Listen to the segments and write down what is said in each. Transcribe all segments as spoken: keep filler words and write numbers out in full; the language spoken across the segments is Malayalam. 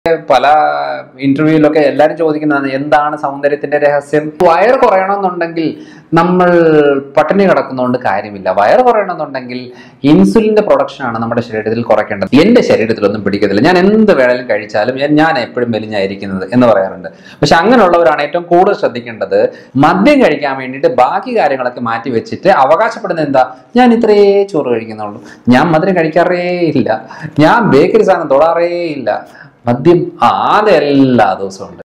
പല ഇന്റർവ്യൂയിലൊക്കെ എല്ലാവരും ചോദിക്കുന്നതാണ് എന്താണ് സൗന്ദര്യത്തിന്റെ രഹസ്യം. വയറ് കുറയണമെന്നുണ്ടെങ്കിൽ നമ്മൾ പട്ടിണി കിടക്കുന്നതുകൊണ്ട് കാര്യമില്ല. വയറ് കുറയണമെന്നുണ്ടെങ്കിൽ ഇൻസുലിന്റെ പ്രൊഡക്ഷൻ ആണ് നമ്മുടെ ശരീരത്തിൽ കുറയ്ക്കേണ്ടത്. എന്റെ ശരീരത്തിലൊന്നും പിടിക്കത്തില്ല, ഞാൻ എന്ത് വേണേലും കഴിച്ചാലും ഞാൻ എപ്പോഴും മെലിഞ്ഞായിരിക്കുന്നത് എന്ന് പറയാറുണ്ട്. പക്ഷെ അങ്ങനെയുള്ളവരാണ് ഏറ്റവും കൂടുതൽ ശ്രദ്ധിക്കേണ്ടത്. മദ്യം കഴിക്കാൻ വേണ്ടിയിട്ട് ബാക്കി കാര്യങ്ങളൊക്കെ മാറ്റി വെച്ചിട്ട് അവകാശപ്പെടുന്നത് എന്താ, ഞാൻ ഇത്രയേ ചോറ് കഴിക്കുന്നുള്ളൂ, ഞാൻ മധുരം കഴിക്കാറേ ഇല്ല, ഞാൻ ബേക്കറി സാധനം തൊടാറേ ഇല്ല. മദ്യം ആദ്യം എല്ലാ ദിവസവും ഉണ്ട്.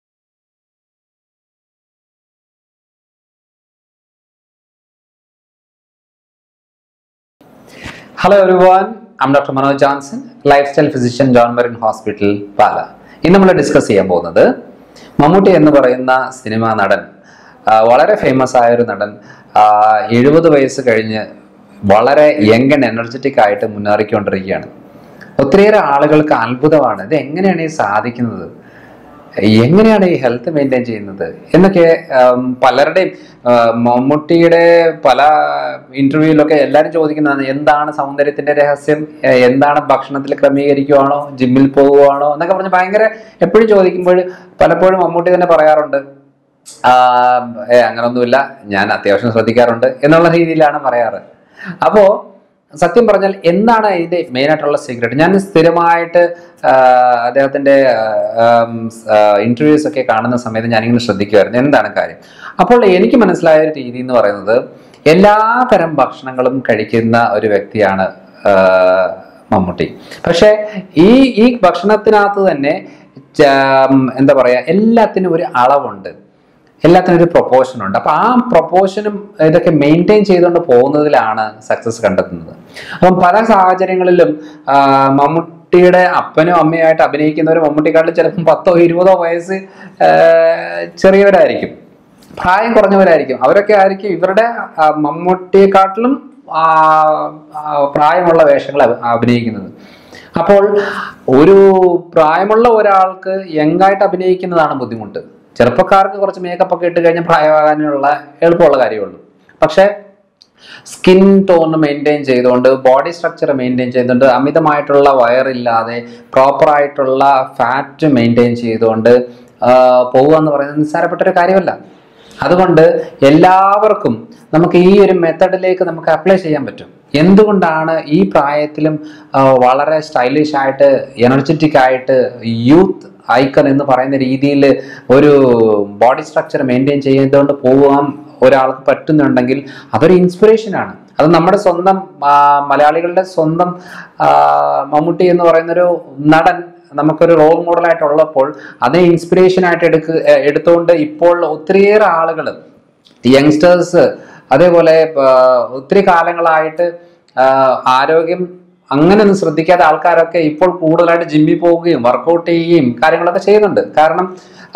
Hello everyone, I'm Doctor Manoj Johnson, lifestyle physician, John Marin Hospital, Pala. ഇന്ന് നമ്മൾ ഡിസ്കസ് ചെയ്യാൻ പോകുന്നത് മമ്മൂട്ടി എന്ന് പറയുന്ന സിനിമാ നടൻ, വളരെ ഫേമസ് ആയ ഒരു നടൻ, എഴുപത് വയസ്സ് കഴിഞ്ഞ് വളരെ യങ് ആൻഡ് എനർജറ്റിക് ആയിട്ട് മുന്നേറിക്കൊണ്ടിരിക്കുകയാണ്. ഒത്തിരിയേറെ ആളുകൾക്ക് അത്ഭുതമാണ്, ഇത് എങ്ങനെയാണ് ഈ സാധിക്കുന്നത്, എങ്ങനെയാണ് ഈ ഹെൽത്ത് മെയിൻറ്റെയിൻ ചെയ്യുന്നത് എന്നൊക്കെ പലരുടെയും. മമ്മൂട്ടിയുടെ പല ഇന്റർവ്യൂയിലൊക്കെ എല്ലാവരും ചോദിക്കുന്നതാണ് എന്താണ് സൗന്ദര്യത്തിന്റെ രഹസ്യം, എന്താണ് ഭക്ഷണത്തിൽ ക്രമീകരിക്കുവാണോ, ജിമ്മിൽ പോകുവാണോ എന്നൊക്കെ പറഞ്ഞ് ഭയങ്കര എപ്പോഴും ചോദിക്കുമ്പോൾ പലപ്പോഴും മമ്മൂട്ടി തന്നെ പറയാറുണ്ട്, ഏ അങ്ങനൊന്നുമില്ല, ഞാൻ അത്യാവശ്യം ശ്രദ്ധിക്കാറുണ്ട് എന്നുള്ള രീതിയിലാണ് പറയാറ്. അപ്പോ സത്യം പറഞ്ഞാൽ എന്താണ് ഇതിന്റെ മെയിൻ ആയിട്ടുള്ള സീക്രട്ട്? ഞാൻ സ്ഥിരമായിട്ട് അദ്ദേഹത്തിന്റെ ഇന്റർവ്യൂസ് ഒക്കെ കാണുന്ന സമയത്ത് ഞാനിങ്ങനെ ശ്രദ്ധിക്കുമായിരുന്നു എന്താണ് കാര്യം. അപ്പോൾ എനിക്ക് മനസ്സിലായ ഒരു രീതി എന്ന് പറയുന്നത്, എല്ലാ തരം ഭക്ഷണങ്ങളും കഴിക്കുന്ന ഒരു വ്യക്തിയാണ് മമ്മൂട്ടി. പക്ഷെ ഈ ഈ ഭക്ഷണത്തിനകത്ത് തന്നെ എന്താ പറയാ, എല്ലാത്തിനും ഒരു അളവുണ്ട്, എല്ലാത്തിനും ഒരു പ്രൊപ്പോർഷൻ ഉണ്ട്. അപ്പൊ ആ പ്രൊപ്പോർഷനും ഇതൊക്കെ മെയിൻറ്റെയിൻ ചെയ്തുകൊണ്ട് പോകുന്നതിലാണ് സക്സസ് കണ്ടെത്തുന്നത്. അപ്പം പല സാഹചര്യങ്ങളിലും മമ്മൂട്ടിയുടെ അപ്പനും അമ്മയായിട്ട് അഭിനയിക്കുന്നവർ മമ്മൂട്ടിക്കാട്ടിൽ ചിലപ്പം പത്തോ ഇരുപതോ വയസ്സ് ചെറിയവരായിരിക്കും, പ്രായം കുറഞ്ഞവരായിരിക്കും. അവരൊക്കെ ആയിരിക്കും ഇവരുടെ മമ്മൂട്ടിയെക്കാട്ടിലും പ്രായമുള്ള വേഷങ്ങൾ അഭിനയിക്കുന്നത്. അപ്പോൾ ഒരു പ്രായമുള്ള ഒരാൾക്ക് യങ്ങായിട്ട് അഭിനയിക്കുന്നതാണ് ബുദ്ധിമുട്ട്. ചെറുപ്പക്കാർക്ക് കുറച്ച് മേക്കപ്പ് ഒക്കെ ഇട്ട് കഴിഞ്ഞാൽ പ്രായമാകാനുള്ള എളുപ്പമുള്ള കാര്യമുള്ളൂ. പക്ഷെ സ്കിൻ ടോൺ മെയിൻറ്റെയിൻ ചെയ്തുകൊണ്ട്, ബോഡി സ്ട്രക്ചർ മെയിൻറ്റെയിൻ ചെയ്തുകൊണ്ട്, അമിതമായിട്ടുള്ള വയറില്ലാതെ പ്രോപ്പറായിട്ടുള്ള ഫാറ്റ് മെയിൻറ്റെയിൻ ചെയ്തുകൊണ്ട് പോവുക എന്ന് പറയുന്നത് നിസ്സാരപ്പെട്ട ഒരു കാര്യമല്ല. അതുകൊണ്ട് എല്ലാവർക്കും നമുക്ക് ഈ ഒരു മെത്തഡിലേക്ക് നമുക്ക് അപ്ലൈ ചെയ്യാൻ പറ്റും. എന്തുകൊണ്ടാണ് ഈ പ്രായത്തിലും വളരെ സ്റ്റൈലിഷ് ആയിട്ട് എനർജറ്റിക് ആയിട്ട് യൂത്ത് ഐക്കൺ എന്ന് പറയുന്ന രീതിയിൽ ഒരു ബോഡി സ്ട്രക്ചർ മെയിൻറ്റെയിൻ ചെയ്തുകൊണ്ട് പോകാൻ ഒരാൾക്ക് പറ്റുന്നുണ്ടെങ്കിൽ അതൊരു ഇൻസ്പിറേഷനാണ്. അത് നമ്മുടെ സ്വന്തം മലയാളികളുടെ സ്വന്തം മമ്മൂട്ടി എന്ന് പറയുന്നൊരു നടൻ നമുക്കൊരു റോൾ മോഡലായിട്ടുള്ളപ്പോൾ അതേ ഇൻസ്പിറേഷനായിട്ട് എടുക്ക എടുത്തുകൊണ്ട് ഇപ്പോൾ ഒത്തിരിയേറെ ആളുകൾ, യങ്സ്റ്റേഴ്സ്, അതേപോലെ ഒത്തിരി കാലങ്ങളായിട്ട് ആരോഗ്യം അങ്ങനെ ഒന്നും ശ്രദ്ധിക്കാത്ത ആൾക്കാരൊക്കെ ഇപ്പോൾ കൂടുതലായിട്ട് ജിമ്മിൽ പോവുകയും വർക്കൗട്ട് ചെയ്യുകയും കാര്യങ്ങളൊക്കെ ചെയ്യുന്നുണ്ട്. കാരണം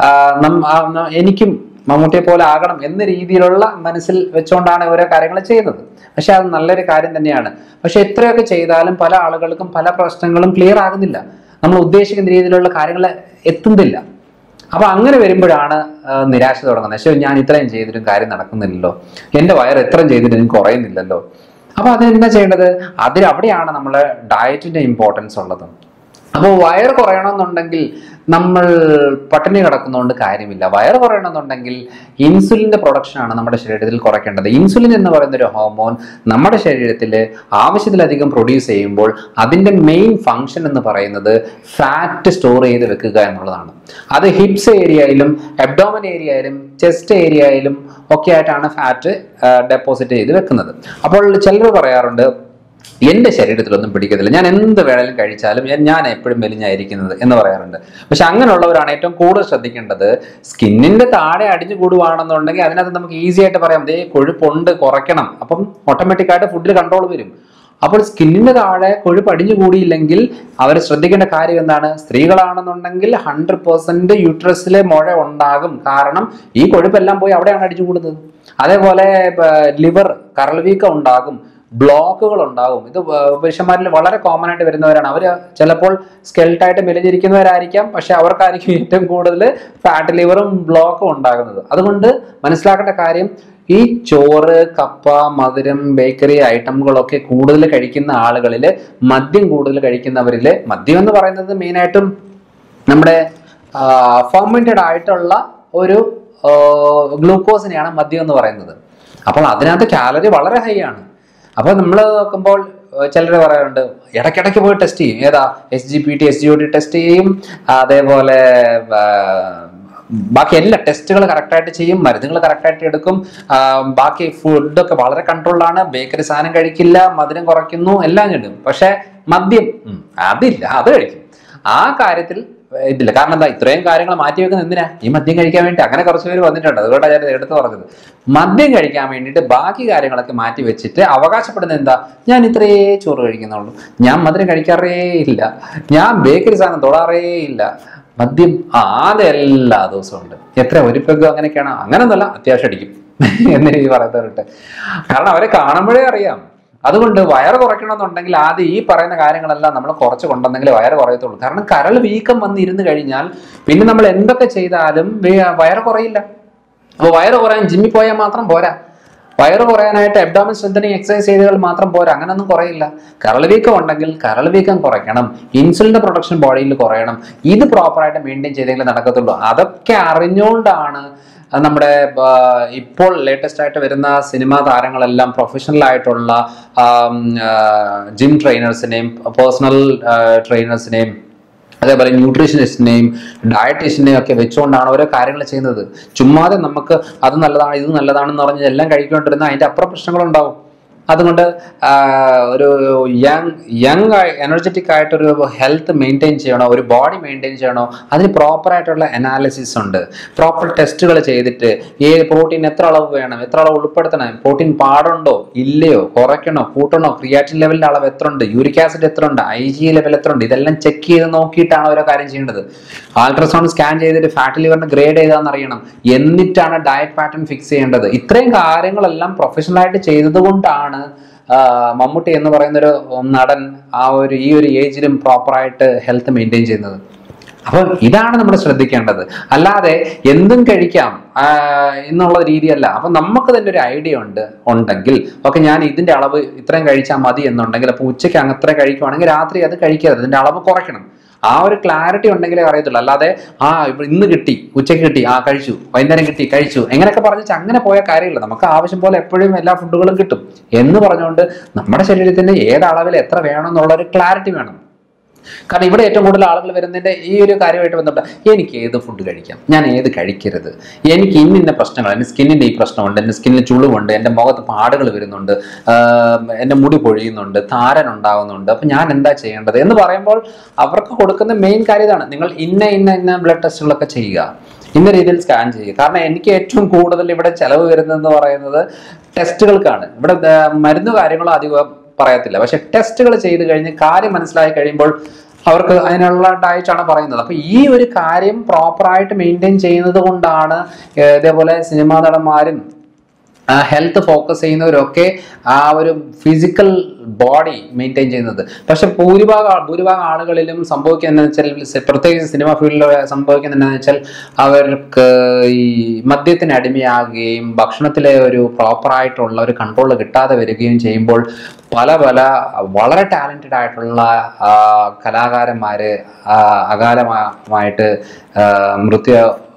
എനിക്കും മമ്മൂട്ടിയെ പോലെ ആകണം എന്ന രീതിയിലുള്ള മനസ്സിൽ വെച്ചുകൊണ്ടാണ് ഓരോ കാര്യങ്ങൾ ചെയ്യുന്നത്. പക്ഷെ അത് നല്ലൊരു കാര്യം തന്നെയാണ്. പക്ഷെ എത്രയൊക്കെ ചെയ്താലും പല ആളുകൾക്കും പല പ്രശ്നങ്ങളും ക്ലിയർ ആകുന്നില്ല, നമ്മൾ ഉദ്ദേശിക്കുന്ന രീതിയിലുള്ള കാര്യങ്ങൾ എത്തുന്നില്ല. അപ്പൊ അങ്ങനെ വരുമ്പോഴാണ് നിരാശ തുടങ്ങുന്നത്. പക്ഷേ ഞാൻ ഇത്രയും ചെയ്തിട്ടും കാര്യം നടക്കുന്നില്ലല്ലോ, എൻ്റെ വയർ എത്രയും ചെയ്തിട്ടും കുറയുന്നില്ലല്ലോ. അപ്പൊ അതെന്താ ചെയ്യേണ്ടത്? അതിൽ അവിടെയാണ് നമ്മളെ ഡയറ്റിന്റെ ഇമ്പോർട്ടൻസ് ഉള്ളത്. അപ്പോൾ വയർ കുറയണമെന്നുണ്ടെങ്കിൽ നമ്മൾ പട്ടിണി കിടക്കുന്നതുകൊണ്ട് കാര്യമില്ല. വയർ കുറയണമെന്നുണ്ടെങ്കിൽ ഇൻസുലിന്റെ പ്രൊഡക്ഷൻ ആണ് നമ്മുടെ ശരീരത്തിൽ കുറയ്ക്കേണ്ടത്. ഇൻസുലിൻ എന്ന് പറയുന്ന ഒരു ഹോർമോൺ നമ്മുടെ ശരീരത്തിൽ ആവശ്യത്തിലധികം പ്രൊഡ്യൂസ് ചെയ്യുമ്പോൾ അതിന്റെ മെയിൻ ഫങ്ഷൻ എന്ന് പറയുന്നത് ഫാറ്റ് സ്റ്റോർ ചെയ്ത് വെക്കുക എന്നുള്ളതാണ്. അത് ഹിപ്സ് ഏരിയയിലും അബ്ഡോമൻ ഏരിയയിലും ചെസ്റ്റ് ഏരിയയിലും ഒക്കെ ആയിട്ടാണ് ഫാറ്റ് ഡെപ്പോസിറ്റ് ചെയ്ത് വെക്കുന്നത്. അപ്പോൾ ചിലർ പറയാറുണ്ട്, എൻ്റെ ശരീരത്തിലൊന്നും പിടിക്കത്തില്ല, ഞാൻ എന്ത് വേണേലും കഴിച്ചാലും ഞാൻ എപ്പോഴും മെലിഞ്ഞായിരിക്കുന്നത് എന്ന് പറയാറുണ്ട്. പക്ഷെ അങ്ങനെയുള്ളവരാണ് ഏറ്റവും കൂടുതൽ ശ്രദ്ധിക്കേണ്ടത്. സ്കിന്നിന്റെ താഴെ അടിഞ്ഞു കൂടുവാണെന്നുണ്ടെങ്കിൽ അതിനകത്ത് നമുക്ക് ഈസി ആയിട്ട് പറയാം, ദേ കൊഴുപ്പുണ്ട്, കുറയ്ക്കണം, അപ്പം ഓട്ടോമാറ്റിക്കായിട്ട് ഫുഡിൽ കൺട്രോൾ വരും. അപ്പോൾ സ്കിന്നിന്റെ താഴെ കൊഴുപ്പ് അടിഞ്ഞു കൂടിയില്ലെങ്കിൽ അവർ ശ്രദ്ധിക്കേണ്ട കാര്യം എന്താണ്? സ്ത്രീകളാണെന്നുണ്ടെങ്കിൽ ഹൺഡ്രഡ് പെർസെന്റ് യൂട്രസിലെ മുഴ ഉണ്ടാകും. കാരണം ഈ കൊഴുപ്പെല്ലാം പോയി അവിടെയാണ് അടിഞ്ഞു കൂടുന്നത്. അതേപോലെ ലിവർ കരൾ വീക്കം ഉണ്ടാകും, ബ്ലോക്കുകൾ ഉണ്ടാകും. ഇത് പുരുഷന്മാരിൽ വളരെ കോമൺ ആയിട്ട് വരുന്നവരാണ്. അവർ ചിലപ്പോൾ സ്കെൽട്ടായിട്ട് മെലിഞ്ഞിരിക്കുന്നവരായിരിക്കാം, പക്ഷെ അവർക്കായിരിക്കും ഏറ്റവും കൂടുതൽ ഫാറ്റ് ലിവറും ബ്ലോക്കും ഉണ്ടാകുന്നത്. അതുകൊണ്ട് മനസ്സിലാക്കേണ്ട കാര്യം, ഈ ചോറ്, കപ്പ, മധുരം, ബേക്കറി ഐറ്റമുകളൊക്കെ കൂടുതൽ കഴിക്കുന്ന ആളുകളിൽ, മദ്യം കൂടുതൽ കഴിക്കുന്നവരിൽ, മദ്യം എന്ന് പറയുന്നത് മെയിനായിട്ടും നമ്മുടെ ഫെർമെന്റഡ് ആയിട്ടുള്ള ഒരു ഗ്ലൂക്കോസിനെയാണ് മദ്യം എന്ന് പറയുന്നത്. അപ്പോൾ അതിനകത്ത് കാലറി വളരെ ഹൈ ആണ്. അപ്പോൾ നമ്മൾ നോക്കുമ്പോൾ ചിലർ പറയാറുണ്ട് ഇടയ്ക്കിടയ്ക്ക് പോയി ടെസ്റ്റ് ചെയ്യും. ഏതാ S G P T S G O T test ചെയ്യും, അതേപോലെ ബാക്കി എല്ലാ ടെസ്റ്റുകൾ കറക്റ്റായിട്ട് ചെയ്യും, മരുന്നുകൾ കറക്റ്റായിട്ട് എടുക്കും, ബാക്കി ഫുഡൊക്കെ വളരെ കൺട്രോളാണ്, ബേക്കറി സാധനം കഴിക്കില്ല, മധുരം കുറയ്ക്കുന്നു, എല്ലാം കിട്ടും. പക്ഷെ മദ്യം അതില്ല, അത് കഴിക്കും. ആ കാര്യത്തിൽ ഇതില്ല. കാരണം എന്താ ഇത്രയും കാര്യങ്ങൾ മാറ്റി വെക്കുന്നത് എന്തിനാ? ഈ മദ്യം കഴിക്കാൻ വേണ്ടി. അങ്ങനെ കുറച്ച് പേര് വന്നിട്ടുണ്ട്. അതുകൊണ്ടാണ് ഞാൻ എടുത്ത് പറഞ്ഞത്. മദ്യം കഴിക്കാൻ വേണ്ടിയിട്ട് ബാക്കി കാര്യങ്ങളൊക്കെ മാറ്റി വെച്ചിട്ട് അവകാശപ്പെടുന്നത് എന്താ? ഞാൻ ഇത്രയേ ചോറ് കഴിക്കുന്നുള്ളൂ, ഞാൻ മധുരം കഴിക്കാറേ ഇല്ല, ഞാൻ ബേക്കറി സാധനം തൊടാറേ ഇല്ല. മദ്യം ആദ്യം എല്ലാ ദിവസവും ഉണ്ട്. എത്ര ഒരു പെഗ് അങ്ങനെയൊക്കെയാണ്? അങ്ങനെയൊന്നുമല്ല, അത്യാവശ്യം അടിക്കും എന്ന് രീതി പറയുന്നവരുണ്ട്. കാരണം അവരെ കാണുമ്പോഴേ അറിയാം. അതുകൊണ്ട് വയറ് കുറയ്ക്കണമെന്നുണ്ടെങ്കിൽ ആദ്യം ഈ പറയുന്ന കാര്യങ്ങളെല്ലാം നമ്മൾ കുറച്ച് കൊണ്ടുവന്നെങ്കിൽ വയറ് കുറയത്തുള്ളൂ. കാരണം കരൾ വീക്കം വന്നിരുന്ന് കഴിഞ്ഞാൽ പിന്നെ നമ്മൾ എന്തൊക്കെ ചെയ്താലും വയറ് കുറയില്ല. അപ്പോൾ വയറ് കുറയാൻ ജിമ്മിൽ പോയാൽ മാത്രം പോരാ. വയറ് കുറയാനായിട്ട് അബ്ഡോമിൻ സ്ട്രെങ്തനിങ് എക്സസൈസ് ചെയ്തുകൾ മാത്രം പോരാ, അങ്ങനെയൊന്നും കുറയില്ല. കരൾ വീക്കം ഉണ്ടെങ്കിൽ കരൾ വീക്കം കുറയ്ക്കണം, ഇൻസുലിൻ്റെ പ്രൊഡക്ഷൻ ബോഡിയിൽ കുറയണം. ഇത് പ്രോപ്പറായിട്ട് മെയിൻറ്റെയിൻ ചെയ്തെങ്കിൽ നടക്കത്തുള്ളൂ. അതൊക്കെ അറിഞ്ഞുകൊണ്ടാണ് നമ്മുടെ ഇപ്പോൾ ലേറ്റസ്റ്റ് ആയിട്ട് വരുന്ന സിനിമാ താരങ്ങളെല്ലാം പ്രൊഫഷണൽ ആയിട്ടുള്ള ജിം ട്രെയിനേഴ്സിനെയും പേഴ്സണൽ ട്രെയിനേഴ്സിനെയും അതേപോലെ ന്യൂട്രീഷനിസ്റ്റിനെയും ഡയറ്റീഷ്യനെയും ഒക്കെ വെച്ചുകൊണ്ടാണ് ഓരോ കാര്യങ്ങൾ ചെയ്യുന്നത്. ചുമ്മാതെ നമുക്ക് അത് നല്ലതാണ് ഇത് നല്ലതാണെന്ന് പറഞ്ഞ് എല്ലാം കഴിക്കൊണ്ടിരുന്ന അതിൻ്റെ അപ്പുറം പ്രശ്നങ്ങളുണ്ടാവും. അതുകൊണ്ട് ഒരു യങ് യങ് എനർജറ്റിക് ആയിട്ടൊരു ഹെൽത്ത് മെയിൻറ്റെയിൻ ചെയ്യണോ, ഒരു ബോഡി മെയിൻറ്റെയിൻ ചെയ്യണോ, അതിന് പ്രോപ്പറായിട്ടുള്ള അനാലിസിസ് ഉണ്ട്. പ്രോപ്പർ ടെസ്റ്റുകൾ ചെയ്തിട്ട് ഏത് പ്രോട്ടീൻ എത്ര അളവ് വേണം, എത്ര അളവ് ഉൾപ്പെടുത്തണം, പ്രോട്ടീൻ പാടുണ്ടോ ഇല്ലയോ, കുറയ്ക്കണോ കൂട്ടണോ, ക്രിയാറ്റിൻ ലെവലിൻ്റെ അളവ് എത്ര ഉണ്ട്, യൂറിക് ആസിഡ് എത്ര ഉണ്ട്, ഐ ജി ലെവൽ എത്ര ഉണ്ട്, ഇതെല്ലാം ചെക്ക് ചെയ്ത് നോക്കിയിട്ടാണ് ഓരോ കാര്യം ചെയ്യേണ്ടത്. അൾട്രാസൗണ്ട് സ്കാൻ ചെയ്തിട്ട് ഫാറ്റ് ലിവറിന് ഗ്രേഡ് ഏതാണെന്ന് അറിയണം. എന്നിട്ടാണ് ഡയറ്റ് പാറ്റേൺ ഫിക്സ് ചെയ്യേണ്ടത്. ഇത്രയും കാര്യങ്ങളെല്ലാം പ്രൊഫഷണലായിട്ട് ചെയ്തത് കൊണ്ടാണ് മമ്മൂട്ടി എന്ന് പറയുന്നൊരു നടൻ ആ ഒരു ഈ ഒരു ഏജിലും പ്രോപ്പറായിട്ട് ഹെൽത്ത് മെയിൻറ്റെയിൻ ചെയ്യുന്നത്. അപ്പോൾ ഇതാണ് നമ്മൾ ശ്രദ്ധിക്കേണ്ടത്. അല്ലാതെ എന്തും കഴിക്കാം എന്നുള്ള രീതിയല്ല. അപ്പം നമുക്ക് തന്നെ ഒരു ഐഡിയ ഉണ്ട് ഉണ്ടെങ്കിൽ ഓക്കെ ഞാൻ ഇതിൻ്റെ അളവ് ഇത്രയും കഴിച്ചാൽ മതി എന്നുണ്ടെങ്കിൽ അപ്പോൾ ഉച്ചയ്ക്ക് അങ്ങ് അത്ര കഴിക്കുവാണെങ്കിൽ രാത്രി അത് കഴിക്കരുത്, ഇതിൻ്റെ അളവ് കുറയ്ക്കണം. ആ ഒരു ക്ലാരിറ്റി ഉണ്ടെങ്കിലേ അറിയത്തുള്ളൂ. അല്ലാതെ ആ ഇന്ന് കിട്ടി, ഉച്ചയ്ക്ക് കിട്ടി, ആ കഴിച്ചു, വൈകുന്നേരം കിട്ടി കഴിച്ചു, എങ്ങനെയൊക്കെ പറഞ്ഞാൽ അങ്ങനെ പോയ കാര്യമില്ല. നമുക്ക് ആവശ്യം പോലെ എപ്പോഴും എല്ലാ ഫുഡുകളും കിട്ടും എന്ന് പറഞ്ഞുകൊണ്ട് നമ്മുടെ ശരീരത്തിന് ഏത് അളവിൽ എത്ര വേണമെന്നുള്ള ഒരു ക്ലാരിറ്റി വേണം. കാരണം ഇവിടെ ഏറ്റവും കൂടുതൽ ആളുകൾ വരുന്നതിൻ്റെ ഈ ഒരു കാര്യമായിട്ട് ബന്ധപ്പെട്ട എനിക്ക് ഏത് ഫുഡ് കഴിക്കാം, ഞാൻ ഏത് കഴിക്കരുത്, എനിക്ക് ഇന്നിന്ന പ്രശ്നങ്ങൾ, എൻ്റെ സ്കിന്നിൻ്റെ ഈ പ്രശ്നമുണ്ട്, എൻ്റെ സ്കിന്നിൽ ചുളിവുണ്ട്, എൻ്റെ മുഖത്ത് പാടുകൾ വരുന്നുണ്ട്, എൻ്റെ മുടി പൊഴിയുന്നുണ്ട്, താരൻ ഉണ്ടാകുന്നുണ്ട്, അപ്പം ഞാൻ എന്താ ചെയ്യേണ്ടത് എന്ന് പറയുമ്പോൾ അവർക്ക് കൊടുക്കുന്ന മെയിൻ കാര്യം ഇതാണ്. നിങ്ങൾ ഇന്ന ഇന്ന ഇന്ന ബ്ലഡ് ടെസ്റ്റുകളൊക്കെ ചെയ്യുക, ഇന്ന രീതിയിൽ സ്കാൻ ചെയ്യുക. കാരണം എനിക്ക് ഏറ്റവും കൂടുതൽ ഇവിടെ ചിലവ് വരുന്നതെന്ന് പറയുന്നത് ടെസ്റ്റുകൾക്കാണ്. ഇവിടെ മരുന്ന് കാര്യങ്ങളോ അധികം പറയത്തില്ല. പക്ഷെ ടെസ്റ്റുകൾ ചെയ്ത് കഴിഞ്ഞ് കാര്യം മനസ്സിലായി കഴിയുമ്പോൾ അവർക്ക് അതിനുള്ള ഡയറ്റാണ് പറയുന്നത്. അപ്പോൾ ഈ ഒരു കാര്യം പ്രോപ്പറായിട്ട് മെയിൻറ്റെയിൻ ചെയ്യുന്നത് കൊണ്ടാണ് ഇതേപോലെ സിനിമാ നടന്മാരും ഹെൽത്ത് ഫോക്കസ് ചെയ്യുന്നവരൊക്കെ ആ ഒരു ഫിസിക്കൽ ബോഡി മെയിൻറ്റെയിൻ ചെയ്യുന്നത്. പക്ഷെ ഭൂരിഭാഗം ഭൂരിഭാഗം ആളുകളിലും സംഭവിക്കുന്നത് വെച്ചാൽ, പ്രത്യേകിച്ച് സിനിമ ഫീൽഡിൽ സംഭവിക്കുന്നത് എന്താണെന്ന് വെച്ചാൽ അവർക്ക് ഈ മദ്യത്തിന് അടിമയാകുകയും ഭക്ഷണത്തിലെ ഒരു പ്രോപ്പറായിട്ടുള്ള ഒരു കൺട്രോൾ കിട്ടാതെ വരികയും ചെയ്യുമ്പോൾ പല പല വളരെ ടാലൻറ്റഡ് ആയിട്ടുള്ള കലാകാരന്മാർ അകാലമായിട്ട് മൃത്യു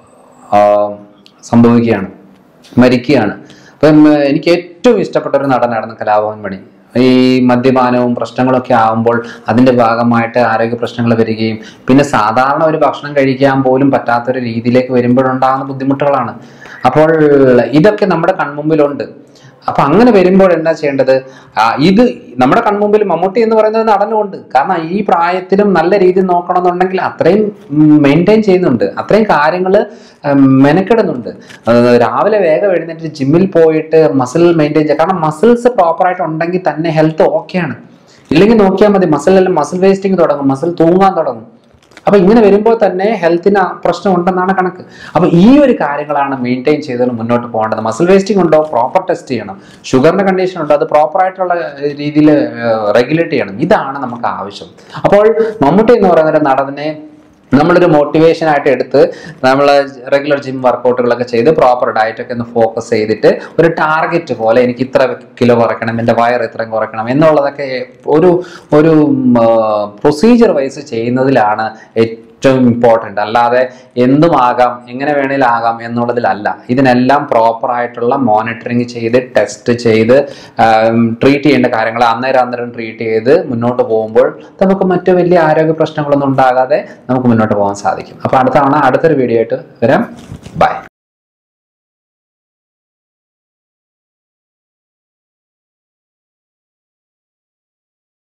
സംഭവിക്കുകയാണ്, മരിക്കുകയാണ്. അപ്പം എനിക്ക് ഏറ്റവും ഇഷ്ടപ്പെട്ട ഒരു നടനായിരുന്നു കലാഭവൻ മണി. ഈ മദ്യപാനവും പ്രശ്നങ്ങളൊക്കെ ആകുമ്പോൾ അതിൻ്റെ ഭാഗമായിട്ട് ആരോഗ്യ പ്രശ്നങ്ങൾ വരികയും പിന്നെ സാധാരണ ഒരു ഭക്ഷണം കഴിക്കാൻ പോലും പറ്റാത്തൊരു രീതിയിലേക്ക് വരുമ്പോഴുണ്ടാകുന്ന ബുദ്ധിമുട്ടുകളാണ്. അപ്പോൾ ഇതൊക്കെ നമ്മുടെ കൺമുമ്പിലുണ്ട്. അപ്പൊ അങ്ങനെ വരുമ്പോൾ എന്താ ചെയ്യേണ്ടത്? ഇത് നമ്മുടെ കൺമുമ്പിൽ മമ്മൂട്ടി എന്ന് പറയുന്നത് നടനുണ്ട്. കാരണം ഈ പ്രായത്തിലും നല്ല രീതിയിൽ നോക്കണമെന്നുണ്ടെങ്കിൽ അത്രയും മെയിൻറ്റെയിൻ ചെയ്യുന്നുണ്ട്, അത്രയും കാര്യങ്ങൾ മെനക്കെടുന്നുണ്ട്. രാവിലെ വേഗം എഴുന്നേറ്റ് ജിമ്മിൽ പോയിട്ട് മസിൽ മെയിൻറ്റെയിൻ ചെയ്യുക. കാരണം മസിൽസ് പ്രോപ്പറായിട്ട് ഉണ്ടെങ്കിൽ തന്നെ ഹെൽത്ത് ഓക്കെയാണ്. ഇല്ലെങ്കിൽ നോക്കിയാൽ മതി, മസിലെല്ലാം മസിൽ വേസ്റ്റിങ് തുടങ്ങും, മസിൽ തൂങ്ങാൻ തുടങ്ങും. അപ്പൊ ഇങ്ങനെ വരുമ്പോൾ തന്നെ ഹെൽത്തിന് പ്രശ്നം ഉണ്ടെന്നാണ് കണക്ക്. അപ്പൊ ഈ ഒരു കാര്യങ്ങളാണ് മെയിൻറ്റെയിൻ ചെയ്തത് മുന്നോട്ട് പോകേണ്ടത്. മസിൽ വേസ്റ്റിംഗ് ഉണ്ടോ, പ്രോപ്പർ ടെസ്റ്റ് ചെയ്യണം. ഷുഗറിന്റെ കണ്ടീഷൻ ഉണ്ടോ, അത് പ്രോപ്പറായിട്ടുള്ള രീതിയിൽ റെഗുലേറ്റ് ചെയ്യണം. ഇതാണ് നമുക്ക് ആവശ്യം. അപ്പോൾ മമ്മൂട്ടി എന്ന് പറയുന്ന ഒരു നടനെ നമ്മളൊരു മോട്ടിവേഷൻ ആയിട്ട് എടുത്ത് നമ്മൾ റെഗുലർ ജിം വർക്കൗട്ടുകളൊക്കെ ചെയ്ത് പ്രോപ്പർ ഡയറ്റൊക്കെ ഒന്ന് ഫോക്കസ് ചെയ്തിട്ട് ഒരു ടാർഗറ്റ് പോലെ എനിക്ക് ഇത്ര കിലോ കുറയ്ക്കണം, എൻ്റെ വയർ ഇത്രയും കുറയ്ക്കണം എന്നുള്ളതൊക്കെ ഒരു ഒരു പ്രൊസീജിയർ വൈസ് ചെയ്യുന്നതിലാണ് ഏറ്റവും ഇമ്പോർട്ടൻ്റ്. അല്ലാതെ എന്തും ആകാം, എങ്ങനെ വേണേലും ആകാം എന്നുള്ളതിലല്ല. ഇതിനെല്ലാം പ്രോപ്പറായിട്ടുള്ള മോണിറ്ററിങ് ചെയ്ത് ടെസ്റ്റ് ചെയ്ത് ട്രീറ്റ് ചെയ്യേണ്ട കാര്യങ്ങൾ അന്നേരം അന്നേരം ട്രീറ്റ് ചെയ്ത് മുന്നോട്ട് പോകുമ്പോൾ നമുക്ക് മറ്റു വലിയ ആരോഗ്യ പ്രശ്നങ്ങളൊന്നും ഉണ്ടാകാതെ നമുക്ക് മുന്നോട്ട് പോകാൻ സാധിക്കും. അപ്പോൾ അടുത്ത തവണ അടുത്തൊരു വീഡിയോ ആയിട്ട് വരാം. ബൈ.